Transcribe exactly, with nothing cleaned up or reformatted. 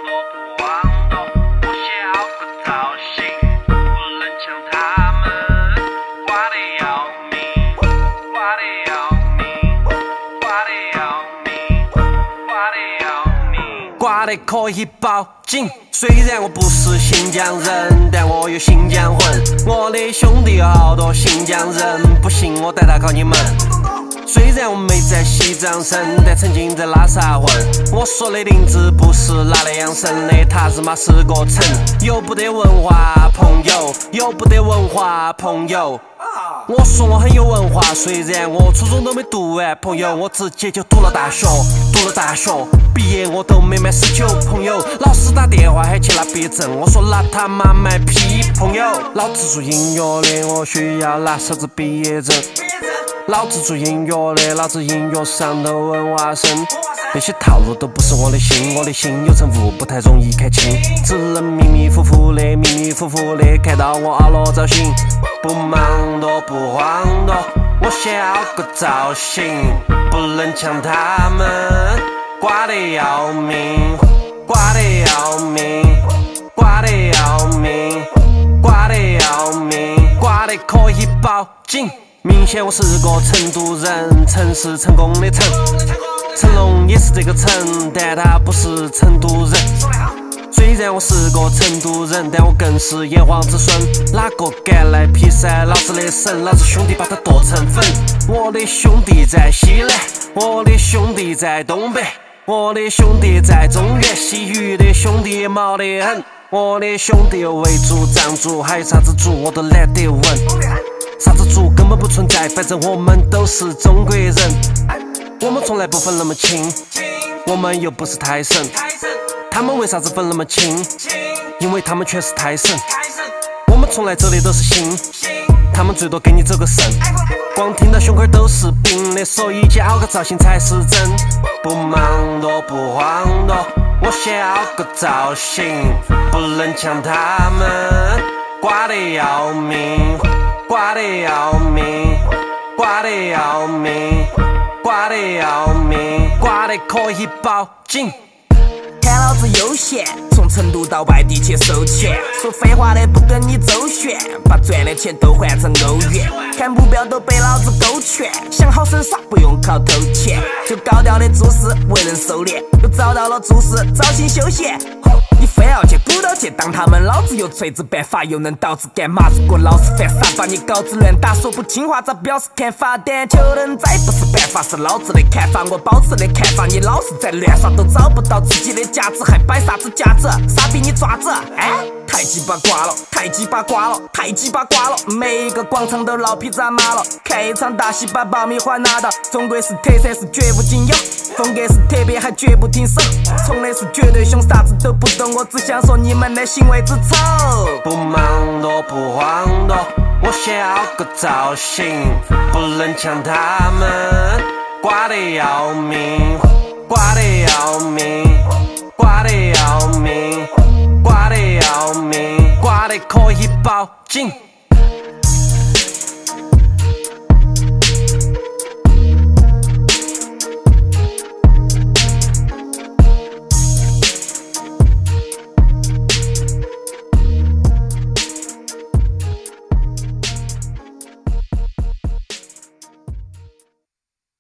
不忘动，我想要个造型，不能抢他们，挂得要命，挂得要命，挂得要命，挂得要命，挂得可以报警。虽然我不是新疆人，但我有新疆魂。我的兄弟有好多新疆人，不信我带他考你们。虽然我没在西藏生，但曾经在拉萨混。我说的林子不是拿来养生的，它日妈是个城。有不得文化朋友，有不得文化朋友。我说我很有文化，虽然我初中都没读完，朋友，我直接就读了大学，读了大学。毕业我都没满十九，朋友，老师打电话喊去拿毕业证，我说拿他妈卖屁，朋友，老子做音乐的，我需要拿啥子毕业证？老子做音乐的，老子音乐上的文化生，那些套路都不是我的心，我的心有层雾，不太容易看清，只能迷迷糊糊的，迷迷糊糊的，看到我熬了早醒，不忙多不慌多，我想要个造型，不能抢他们，挂得要命，挂得要命，挂得要命，挂得要命，挂得可以报警。明显我是个成都人，成是成功的成，成龙也是这个成，但他不是成都人。虽然我是个成都人，但我更是炎黄子孙。哪个敢来劈山老子的神，老子兄弟把他剁成粉。我的兄弟在西南，我的兄弟在东北，我的兄弟在中原，西域的兄弟毛得很。我的兄弟有维族、藏族，还有啥子族我都懒得问。啥子族根本不存在，反正我们都是中国人。我们从来不分那么清，我们又不是泰神。他们为啥子分那么清？因为他们全是泰神。我们从来走的都是心，他们最多给你走个肾。光听到胸口都是冰的，所以加个造型才是真。不忙多不慌多，我想要个造型，不能抢他们，挂得要命。挂得要命，挂得要命，挂得要命，挂得可以报警。 看老子悠闲，从成都到外地去收钱，说废话的不跟你周旋，把赚的钱都换成欧元，看目标都被老子勾全，想好生耍不用靠偷钱，就高调的做事为人收敛，又找到了做事找心休闲。你非要去鼓捣去当他们，老子有锤子办法，又能导致干嘛？如果老是犯傻，把你稿子乱打，说不清话咋表示看法？但求人哉不是办法，是老子的看法，我保持的看法。你老是在乱耍，都找不到自己的价值，还摆啥子价值？傻逼你爪子！哎，太鸡巴挂了，太鸡巴挂了，太鸡巴挂了！每一个广场都老皮扎马了，看一场大戏把爆米花拿到。中国式特色是绝无仅有，风格是特别还绝不停手，冲的是绝对凶，啥子都不懂。我只想说你们的行为之丑。 不忙多不慌多，我想要个造型，不能抢他们，挂得要命，挂得要命，挂得要命，挂得要命，挂得可以报警。